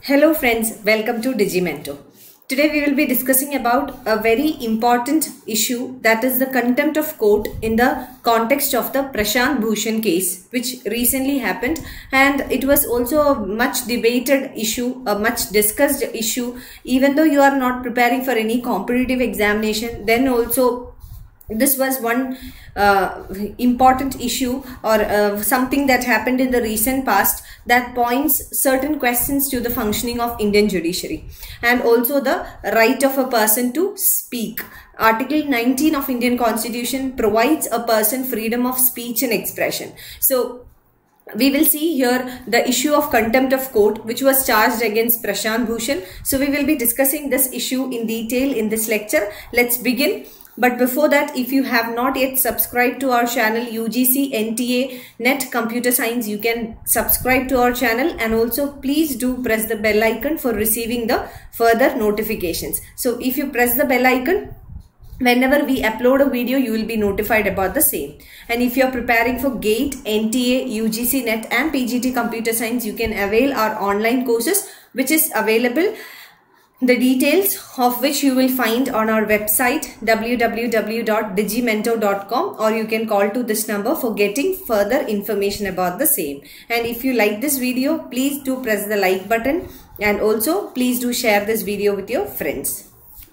Hello friends, welcome to Digimento. Today we will be discussing about a very important issue, that is the contempt of court in the context of the Prashant Bhushan case which recently happened, and it was also a much debated issue, a much discussed issue. Even though you are not preparing for any competitive examination, then also this was one important issue or something that happened in the recent past that points certain questions to the functioning of Indian judiciary and also the right of a person to speak. Article 19 of Indian Constitution provides a person freedom of speech and expression. So we will see here the issue of contempt of court which was charged against Prashant Bhushan. So we will be discussing this issue in detail in this lecture. Let's begin. But before that, if you have not yet subscribed to our channel UGC NTA NET Computer Science, you can subscribe to our channel, and also please do press the bell icon for receiving the further notifications. So if you press the bell icon, whenever we upload a video, you will be notified about the same. And if you are preparing for GATE, NTA, UGC NET and PGT Computer Science, you can avail our online courses which is available, the details of which you will find on our website www.digimento.com, or you can call to this number for getting further information about the same. And if you like this video, please do press the like button, and also please do share this video with your friends.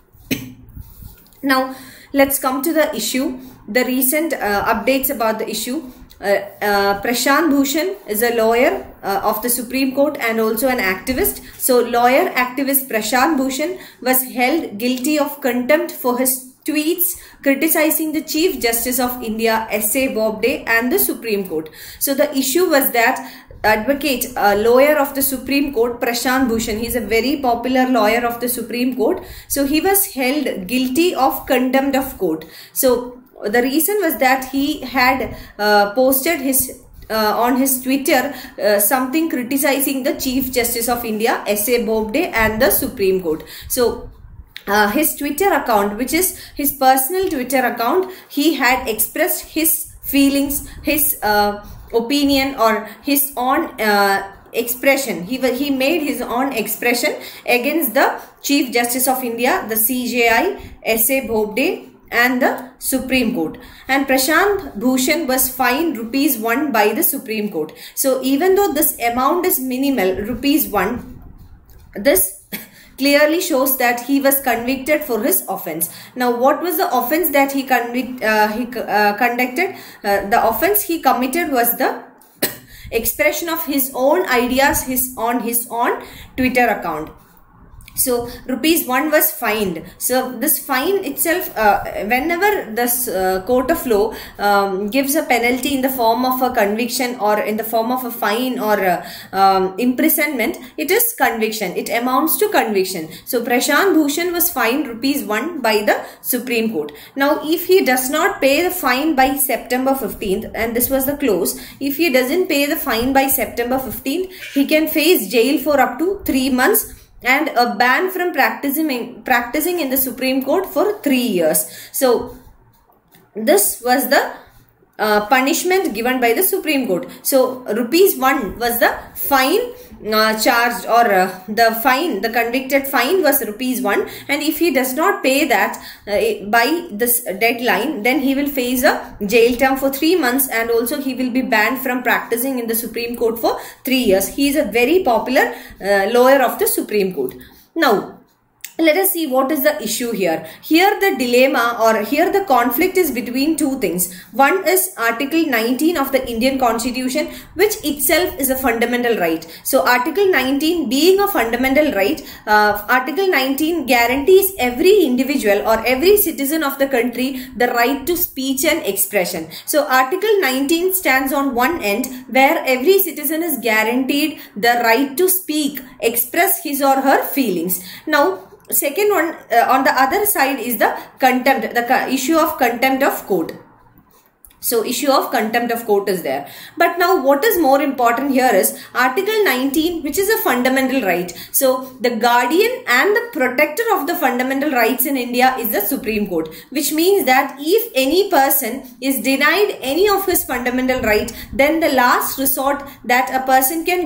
Now let's come to the issue, the recent updates about the issue. Prashant Bhushan is a lawyer of the Supreme Court and also an activist. So lawyer activist Prashant Bhushan was held guilty of contempt for his tweets criticizing the Chief Justice of India S.A. Bobde and the Supreme Court. So the issue was that advocate, lawyer of the Supreme Court, Prashant Bhushan, he is a very popular lawyer of the Supreme Court. So he was held guilty of contempt of court. So the reason was that he had posted his on his Twitter something criticizing the Chief Justice of India S.A. Bobde and the Supreme Court. So his Twitter account, which is his personal Twitter account, he had expressed his feelings, his opinion, or his own expression. He made his own expression against the Chief Justice of India, the CJI, S.A. Bobde and the Supreme Court. And Prashant Bhushan was fined ₹1 by the Supreme Court. So even though this amount is minimal, ₹1, this clearly shows that he was convicted for his offense. Now what was the offense that he conducted? The offense he committed was the expression of his own ideas on his own Twitter account. So ₹1 was fined. So this fine itself, whenever this court of law gives a penalty in the form of a conviction or in the form of a fine or imprisonment, it is conviction. It amounts to conviction. So Prashant Bhushan was fined ₹1 by the Supreme Court. Now if he does not pay the fine by September 15th, and this was the clause, if he doesn't pay the fine by September 15th, he can face jail for up to 3 months and a ban from practicing in the Supreme Court for 3 years. So this was the punishment given by the Supreme Court. So ₹1 was the fine charged, or the convicted fine was ₹1, and if he does not pay that by this deadline, then he will face a jail term for 3 months, and also he will be banned from practicing in the Supreme Court for 3 years. He is a very popular lawyer of the Supreme Court. Now let us see what is the issue here. Here the dilemma, or here the conflict, is between two things. One is Article 19 of the Indian Constitution, which itself is a fundamental right. So Article 19 being a fundamental right, Article 19 guarantees every individual or every citizen of the country the right to speech and expression. So Article 19 stands on one end, where every citizen is guaranteed the right to speak, express his or her feelings. Now second one, on the other side is the contempt, the issue of contempt of court. So issue of contempt of court is there. But now what is more important here is Article 19, which is a fundamental right. So the guardian and the protector of the fundamental rights in India is the Supreme Court, which means that if any person is denied any of his fundamental right, then the last resort that a person can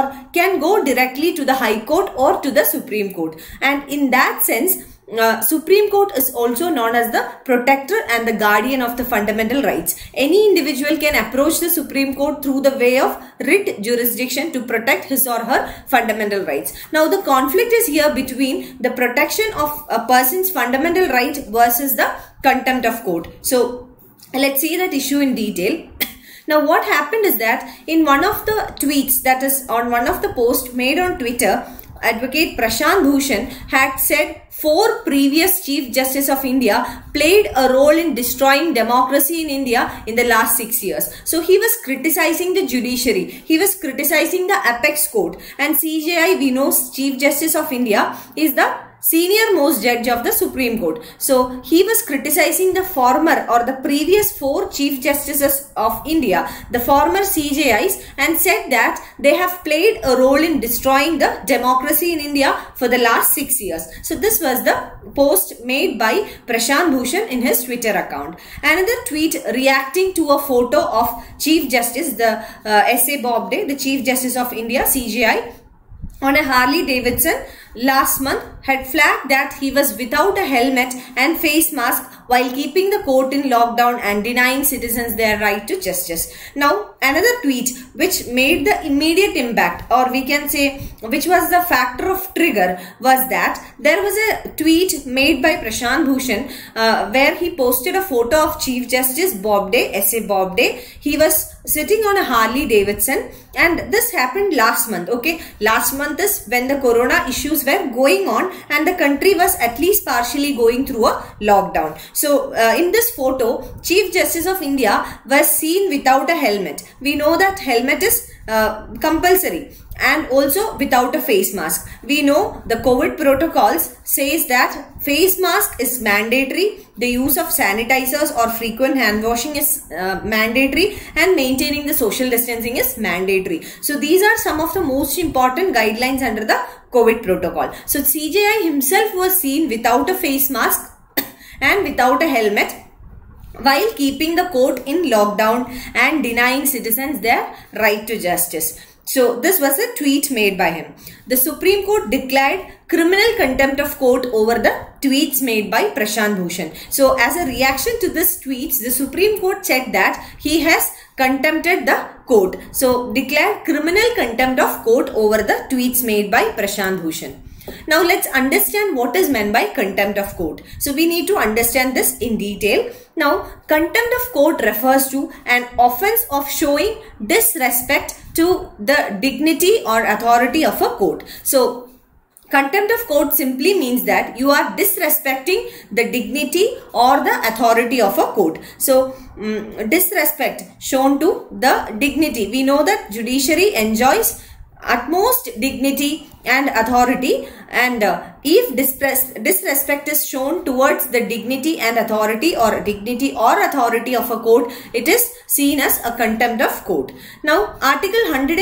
go directly to the High Court or to the Supreme Court. And in that sense, Supreme Court is also known as the protector and the guardian of the fundamental rights. Any individual can approach the Supreme Court through the way of writ jurisdiction to protect his or her fundamental rights. Now the conflict is here between the protection of a person's fundamental right versus the contempt of court. So let's see that issue in detail. Now what happened is that in one of the tweets, that is on one of the posts made on Twitter, Advocate Prashant Bhushan had said 4 previous Chief Justice of India played a role in destroying democracy in India in the last 6 years. So he was criticizing the judiciary. He was criticizing the apex court. And CJI, we know Chief Justice of India is the senior most judge of the Supreme Court. So he was criticizing the former or the previous 4 Chief Justices of India, the former CJIs, and said that they have played a role in destroying the democracy in India for the last 6 years. So this was the post made by Prashant Bhushan in his Twitter account. Another tweet reacting to a photo of Chief Justice, the S.A. Bobde, the Chief Justice of India, CJI, on a Harley Davidson last month had flagged that he was without a helmet and face mask while keeping the court in lockdown and denying citizens their right to justice. Now another tweet which made the immediate impact, or we can say which was the factor of trigger, was that there was a tweet made by Prashant Bhushan where he posted a photo of Chief Justice Bobde, S.A. Bobde. He was sitting on a Harley Davidson, and this happened last month. Okay, last month is when the corona issues were going on and the country was at least partially going through a lockdown. So in this photo, Chief Justice of India was seen without a helmet. We know that helmet is compulsory, and also without a face mask. We know the COVID protocols says that face mask is mandatory, the use of sanitizers or frequent hand washing is mandatory, and maintaining the social distancing is mandatory. So these are some of the most important guidelines under the COVID protocol. So CJI himself was seen without a face mask and without a helmet while keeping the court in lockdown and denying citizens their right to justice. So this was a tweet made by him. The Supreme Court declared criminal contempt of court over the tweets made by Prashant Bhushan. So as a reaction to this tweets, the Supreme Court said that he has contempted the court. So declared criminal contempt of court over the tweets made by Prashant Bhushan. Now let's understand what is meant by contempt of court. So we need to understand this in detail. Now contempt of court refers to an offense of showing disrespect to the dignity or authority of a court. So contempt of court simply means that you are disrespecting the dignity or the authority of a court. So disrespect shown to the dignity. We know that judiciary enjoys utmost dignity and authority, and if disrespect is shown towards the dignity and authority or dignity or authority of a court, it is seen as a contempt of court. Now Article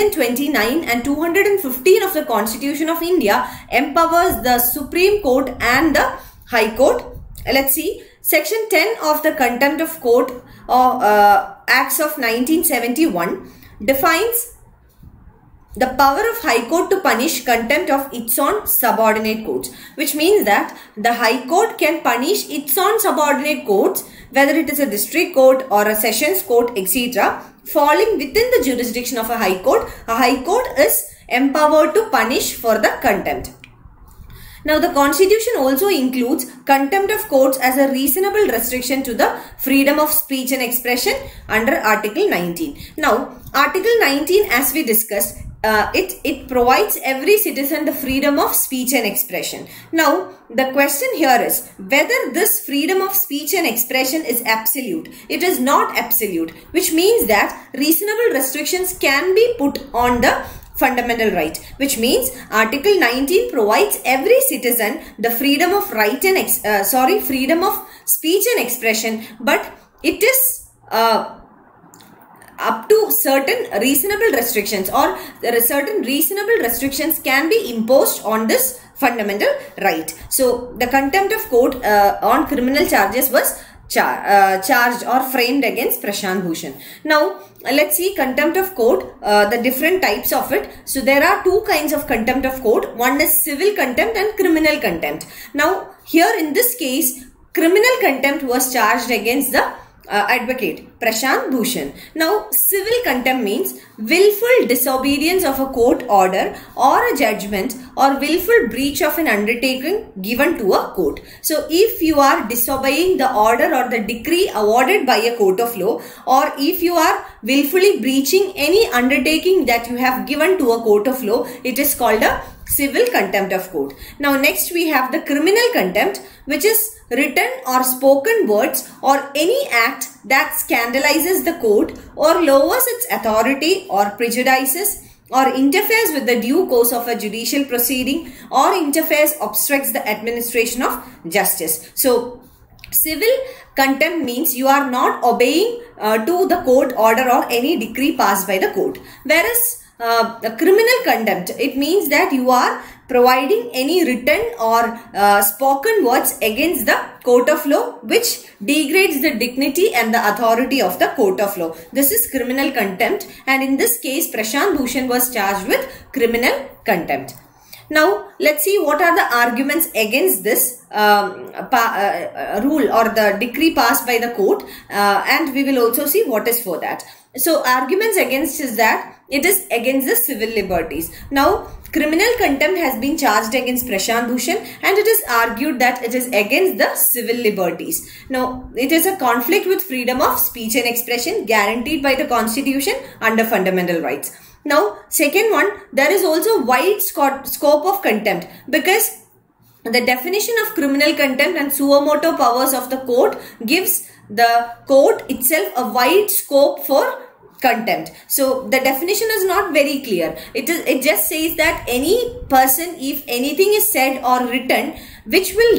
129 and 215 of the Constitution of India empowers the Supreme Court and the High Court. Let's see. Section 10 of the Contempt of Court Acts of 1971 defines the power of High Court to punish contempt of its own subordinate courts, which means that the High Court can punish its own subordinate courts, whether it is a district court or a sessions court, etc., falling within the jurisdiction of a High Court. A High Court is empowered to punish for the contempt. Now the Constitution also includes contempt of courts as a reasonable restriction to the freedom of speech and expression under Article 19. Now Article 19, as we discussed, it provides every citizen the freedom of speech and expression. Now the question here is whether this freedom of speech and expression is absolute. It is not absolute, which means that reasonable restrictions can be put on the fundamental right, which means Article 19 provides every citizen the freedom of freedom of speech and expression, but it is up to certain reasonable restrictions, or certain reasonable restrictions can be imposed on this fundamental right. So the contempt of court on criminal charges was charged or framed against Prashant Bhushan. Now let's see contempt of court, the different types of it. So there are two kinds of contempt of court. One is civil contempt and criminal contempt. Now here in this case, criminal contempt was charged against the advocate Prashant Bhushan. Now civil contempt means willful disobedience of a court order or a judgment, or willful breach of an undertaking given to a court. So if you are disobeying the order or the decree awarded by a court of law, or if you are willfully breaching any undertaking that you have given to a court of law, it is called a civil contempt of court. Now next we have the criminal contempt, which is written or spoken words or any act that scandalizes the court or lowers its authority or prejudices or interferes with the due course of a judicial proceeding, or obstructs the administration of justice. So civil contempt means you are not obeying to the court order or any decree passed by the court. Whereas criminal contempt, it means that you are providing any written or spoken words against the court of law which degrades the dignity and the authority of the court of law. This is criminal contempt, and in this case Prashant Bhushan was charged with criminal contempt. Now let's see what are the arguments against this rule or the decree passed by the court, and we will also see what is for that. So arguments against is that it is against the civil liberties. Now criminal contempt has been charged against Prashant Bhushan, and it is argued that it is against the civil liberties. Now it is a conflict with freedom of speech and expression guaranteed by the Constitution under fundamental rights. Now second one, there is also wide scope of contempt, because the definition of criminal contempt and suo motu powers of the court gives the court itself a wide scope for contempt. So the definition is not very clear. It just says that any person, if anything is said or written which will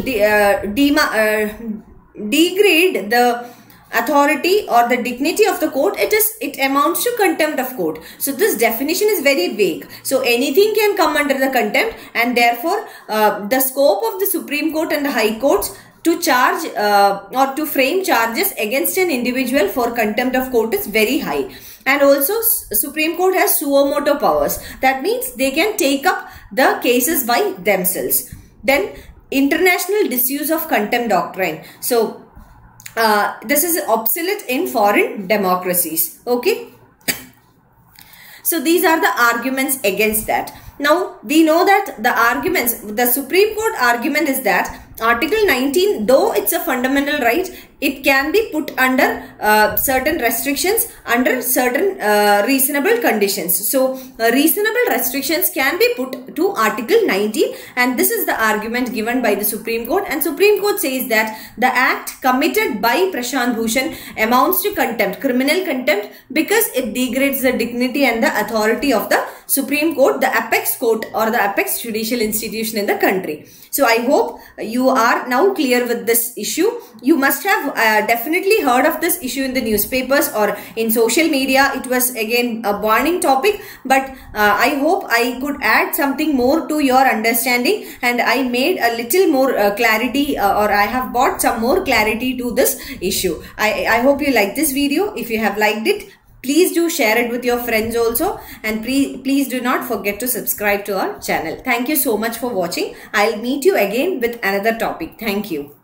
degrade the authority or the dignity of the court, it amounts to contempt of court. So this definition is very vague. So anything can come under the contempt, and therefore the scope of the Supreme Court and the High Courts to charge or to frame charges against an individual for contempt of court is very high. And also Supreme Court has suo motu powers. That means they can take up the cases by themselves. Then international disuse of contempt doctrine. So this is obsolete in foreign democracies. Okay. So these are the arguments against that. Now we know that the Supreme Court argument is that Article 19, though it's a fundamental right, it can be put under certain restrictions under certain reasonable conditions. So reasonable restrictions can be put to Article 19, and this is the argument given by the Supreme Court. And Supreme Court says that the act committed by Prashant Bhushan amounts to contempt, criminal contempt, because it degrades the dignity and the authority of the Supreme Court, the apex court or the apex judicial institution in the country. So I hope you are now clear with this issue. You must have definitely heard of this issue in the newspapers or in social media. It was again a burning topic, but I hope I could add something more to your understanding, and I made a little more clarity or I have brought some more clarity to this issue. I hope you like this video. If you have liked it, please do share it with your friends also, and please do not forget to subscribe to our channel. Thank you so much for watching. I'll meet you again with another topic. Thank you.